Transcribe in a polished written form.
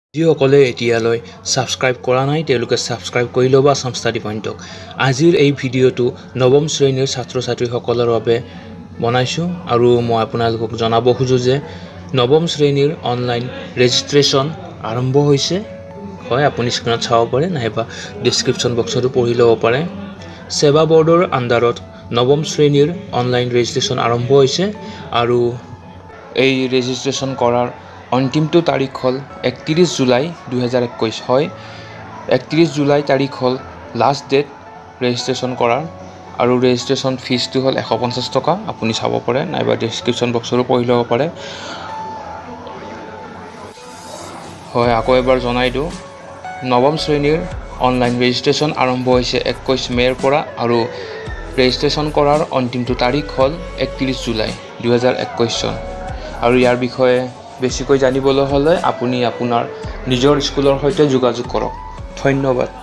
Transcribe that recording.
যিসকলে এতিয়ালৈ সাবস্ক্ৰাইব কৰা নাই তেওঁলোকে সাবস্ক্ৰাইব কৰি ল'বা আসাম ষ্টাডি পইণ্টক। আজিৰ এই ভিডিঅ'টো নৱম শ্ৰেণীৰ ছাত্ৰ ছাত্ৰীসকলৰ বাবে বনাইছোঁ আৰু মই আপোনালোকক জনাব খোজো যে নৱম শ্ৰেণীৰ অনলাইন ৰেজিষ্ট্ৰেশ্যন আৰম্ভ হৈছে। হয়, আপুনি স্ক্ৰীনত চাব পাৰে নাইবা ডেছক্ৰিপশ্যন বক্সতো পঢ়ি ল'ব পাৰে। সেৱা বৰ্ডৰ আণ্ডাৰত নৱম শ্ৰেণীৰ অনলাইন ৰেজিষ্ট্ৰেশ্যন আৰম্ভ হৈছে আৰু এই ৰেজিষ্ট্ৰেশ্যন কৰাৰ অন্তিমটো তাৰিখ হ'ল 31 জুলাই 2021। হয়, 31 জুলাই তাৰিখ হ'ল লাষ্ট ডেট ৰেজিষ্ট্ৰেশ্যন কৰাৰ আৰু ৰেজিষ্ট্ৰেশ্যন ফিজটো হ'ল 150 টকা। আপুনি চাব পাৰে নাইবা ডেছক্ৰিপশ্যন বক্সতো পঢ়ি ল'ব পাৰে। হয়, আকৌ এবাৰ জনাই দিওঁ, নৱম শ্ৰেণীৰ অনলাইন ৰেজিষ্ট্ৰেশ্যন আৰম্ভ হৈছে 21 মে'ৰ পৰা আৰু ৰেজিষ্ট্ৰেশ্যন কৰাৰ অন্তিমটো তাৰিখ হ'ল 31 জুলাই 2021 চন। আৰু ইয়াৰ বিষয়ে বেছিকৈ জানিবলৈ হ'লে আপুনি আপোনাৰ নিজৰ স্কুলৰ সৈতে যোগাযোগ কৰক। ধন্যবাদ।